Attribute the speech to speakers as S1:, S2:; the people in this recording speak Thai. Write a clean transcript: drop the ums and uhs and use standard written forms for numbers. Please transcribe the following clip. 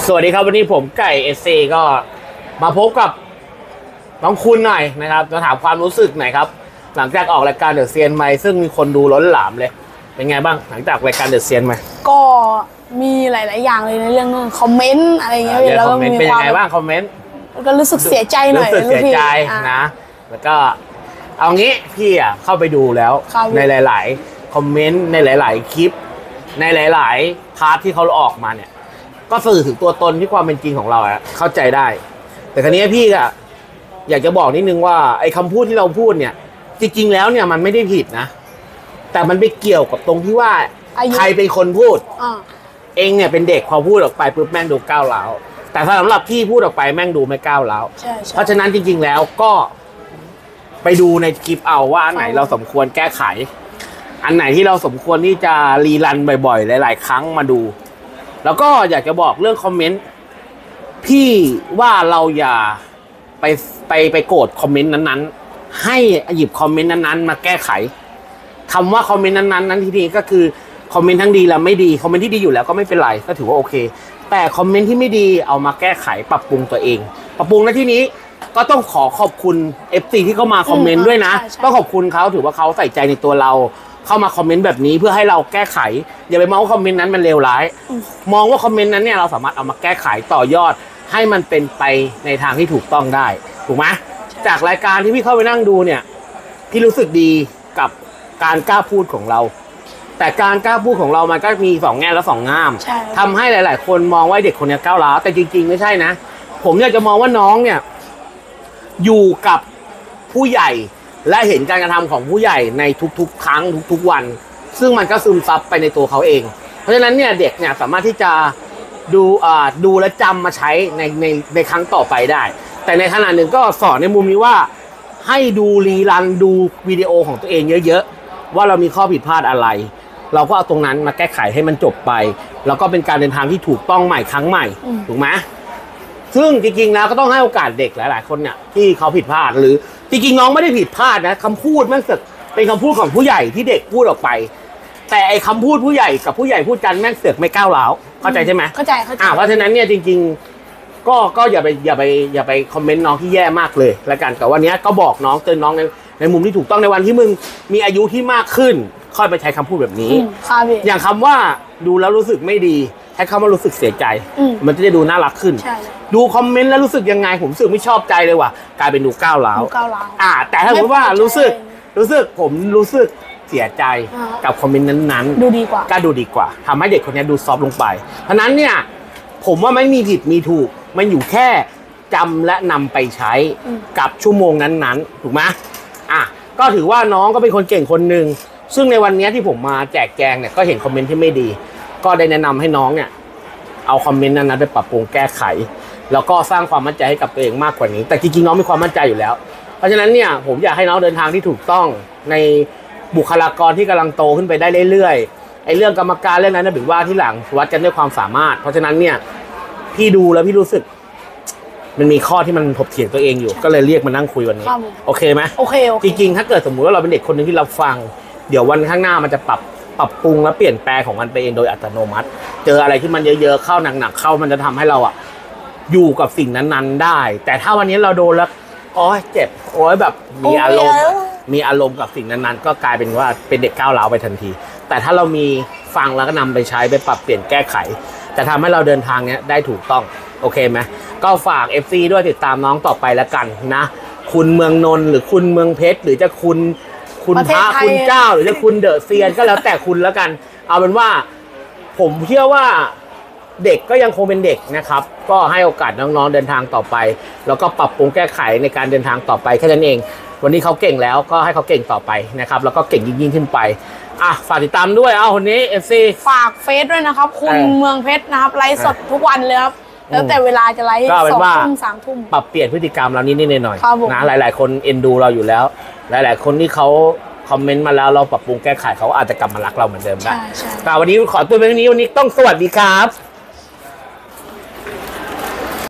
S1: สวัสดีครับวันนี้ผมไก่เอสซีก็มาพบกับน้องคุณหน่อยนะครับจะถามความรู้สึกหน่อยครับหลังจากออกรายการเดอะเซียนใหม่ซึ่งมีคนดูล้นหลามเลยเป็นไงบ้างหลังจากรายการเดอะเซียนใหม่
S2: ก็มีหลายๆอย่างเลยในเรื่องคอมเมนต์อะไรเงี้ย
S1: แล้วก็มีเป็นยังไงบ้างคอมเมนต์
S2: ก็รู้สึกเสียใจหน่อย
S1: รู้สึกเสียใจนะแล้วก็เอางี้พี่อ่ะเข้าไปดูแล้วในหลายๆคอมเมนต์ในหลายๆคลิปในหลายๆพาร์ทที่เขาออกมาเนี่ยก็สื่อถึงตัวตนที่ความเป็นจริงของเราอะเข้าใจได้แต่ครั้นี้พี่อะอยากจะบอกนิดนึงว่าไอ้คำพูดที่เราพูดเนี่ยจริงๆแล้วเนี่ยมันไม่ได้ผิดนะแต่มันไปเกี่ยวกับตรงที่ว่าใครเป็นคนพูดเองเนี่ยเป็นเด็กพอพูดออกไปปุ๊บแม่งดูก้าวร้าวแต่สำหรับพี่พูดออกไปแม่งดูไม่ก้าวร้าวเพราะฉะนั้นจริงๆแล้วก็ไปดูในคลิปเอาว่าอันไหนเราสมควรแก้ไขอันไหนที่เราสมควรที่จะรีรันบ่อยๆหลายๆครั้งมาดูแล้วก็อยากจะบอกเรื่องคอมเมนต์พี่ว่าเราอย่าไปโกรธคอมเมนต์นั้นๆให้หยิบคอมเมนต์นั้นๆมาแก้ไขคำว่าคอมเมนต์นั้นๆที่นี่ก็คือคอมเมนต์ทั้งดีและไม่ดีคอมเมนต์ที่ดีอยู่แล้วก็ไม่เป็นไรก็ถือว่าโอเคแต่คอมเมนต์ที่ไม่ดีเอามาแก้ไขปรับปรุงตัวเองปรับปรุงในที่นี้ก็ต้องขอบคุณ FC ที่เข้ามาคอมเมนต์ด้วยนะต้องขอบคุณเขาถือว่าเขาใส่ใจในตัวเราเข้ามาคอมเมนต์แบบนี้เพื่อให้เราแก้ไขอย่าไปมองว่าคอมเมนต์นั้นมันเลวร้ายมองว่าคอมเมนต์นั้นเนี่ยเราสามารถเอามาแก้ไขต่อยอดให้มันเป็นไปในทางที่ถูกต้องได้ถูกไหมจากรายการที่พี่เข้าไปนั่งดูเนี่ยพี่รู้สึกดีกับการกล้าพูดของเราแต่การกล้าพูดของเรามันก็มีสองแง่และสองง่ามทำให้หลายๆคนมองว่าเด็กคนนี้ก้าวร้าวแต่จริงๆไม่ใช่นะผมอยากจะมองว่าน้องเนี่ยอยู่กับผู้ใหญ่และเห็นการกระทำของผู้ใหญ่ในทุกๆครั้งทุกๆวันซึ่งมันก็ซึมซับไปในตัวเขาเองเพราะฉะนั้นเนี่ยเด็กเนี่ยสามารถที่จะดูและจำมาใช้ในครั้งต่อไปได้แต่ในขณะหนึ่งก็สอนในมุมนี้ว่าให้ดูรีรันดูวิดีโอของตัวเองเยอะๆว่าเรามีข้อผิดพลาดอะไรเราก็เอาตรงนั้นมาแก้ไขให้มันจบไปแล้วก็เป็นการเดินทางที่ถูกต้องใหม่ครั้งใหม่ถูกไหมซึ่งจริงๆแล้วก็ต้องให้โอกาสเด็กหลายๆคนเนี่ยที่เขาผิดพลาดหรือจริงๆน้องไม่ได้ผิดพลาดนะคำพูดมันเป็นคำพูดของผู้ใหญ่ที่เด็กพูดออกไปแต่ไอ้คำพูดผู้ใหญ่กับผู้ใหญ่พูดกันแม่งเสือกไม่ก้าวร้าวเข้าใจใช่ไหม
S2: เข้าใจ
S1: เพราะฉะนั้นเนี่ยจริงๆก็อย่าไปคอมเมนต์น้องที่แย่มากเลยแล้วกันแต่วันนี้ก็บอกน้องเตือนน้องในมุมที่ถูกต้องในวันที่มึงมีอายุที่มากขึ้นค่อยไปใช้คำพูดแบบนี้อย่างคำว่าดูแล้วรู้สึกไม่ดีใช้คำว่ารู้สึกเสียใจมันจะได้ดูน่ารักขึ้นดูคอมเมนต์แล้วรู้สึกยังไงผมรู้สึกไม่ชอบใจเลยว่ะกลายเป็นดูก้าวร้าวแต่ถ้าสมมติว่ารู้สึกผมรู้สึกเสียใจกับคอมเมนต์นั้นๆ
S2: ดูดีกว่า
S1: ก็ดูดีกว่าทำให้เด็กคนนี้ดูซอฟต์ลงไปเพราะนั้นเนี่ยผมว่าไม่มีผิดมีถูกมันอยู่แค่จำและนำไปใช้กับชั่วโมงนั้นๆถูกไหมก็ถือว่าน้องก็เป็นคนเก่งคนหนึ่งซึ่งในวันนี้ที่ผมมาแจกแจงเนี่ยก็เห็นคอมเมนต์ที่ไม่ดีก็ได้แนะนำให้น้องเนี่ยเอาคอมเมนต์นั้นไปปรับปรุงแก้ไขแล้วก็สร้างความมั่นใจให้กับตัวเองมากกว่านี้แต่จริงๆน้องมีความมั่นใจอยู่แล้วเพราะฉะนั้นเนี่ยผมอยากให้น้องเดินทางที่ถูกต้องในบุคลากรที่กำลังโตขึ้นไปได้เรื่อยๆไอ้เรื่องกรรมการเรื่องนั้นนะถือว่าที่หลังวัดกันด้วยความสามารถเพราะฉะนั้นเนี่ยพี่ดูแล้วพี่รู้สึกมันมีข้อที่มันถกเถียงตัวเองอยู่ก็เลยเรียกมานั่งคุยวันนี้โอเคไหม
S2: โอเค
S1: จริงๆถ้าเกิดสมมุติว่าเราเป็นเด็กคนหนึ่งที่เราฟังเดี๋ยววันข้างหน้ามันจะปรับปรุงและเปลี่ยนแปลงของมันไปเองโดยอัตโนมัติเจออะไรที่มันเยอะๆเข้าหนักๆเข้ามันจะทำให้เราอยู่กับสิ่งนั้นๆได้แต่ถ้าวันนี้เราโดนแล้วโอ๊ยเจ็บโอ๊ยแบบมีอารมณ์กับสิ่งนั้นๆก็กลายเป็นว่าเป็นเด็กก้าวร้าวไปทันทีแต่ถ้าเรามีฟังแล้วก็นำไปใช้ไปปรับเปลี่ยนแก้ไขจะทำให้เราเดินทางนี้ได้ถูกต้องโอเคไหมก็ฝาก FC ด้วยติดตามน้องต่อไปแล้วกันนะคุณเมืองนนท์หรือคุณเมืองเพชรหรือจะคุณพระคุณเจ้าหรือจะคุณเดอะเซียนก็แล้วแต่คุณแล้วกันเอาเป็นว่าผมเชื่อว่าเด็กก็ยังคงเป็นเด็กนะครับก็ให้โอกาสน้องๆเดินทางต่อไปแล้วก็ปรับปรุงแก้ไขในการเดินทางต่อไปแค่นั้นเองวันนี้เขาเก่งแล้วก็ให้เขาเก่งต่อไปนะครับแล้วก็เก่งยิ่งขึ้นไปฝากติดตามด้วยคนนี้ FC
S2: ฝากเฟซด้วยนะครับคุณเมืองเพชรนะครับไลฟ์สดทุกวันเลยครับแล้วแต่เวลาจะไลฟ์2 ทุ่ม 3 ทุ่ม
S1: ปรับเปลี่ยนพฤติกรรมเรานิดๆหน่อยๆนะหลายๆคนเอ็นดูเราอยู่แล้วหลายๆคนที่เขาคอมเมนต์มาแล้วเราปรับปรุงแก้ไขเขาอาจจะกลับมารักเราเหมือนเดิมได้แต่วันนี้ขอตัวไปเท่านี้วันนี้ต้องสวัสดีครับ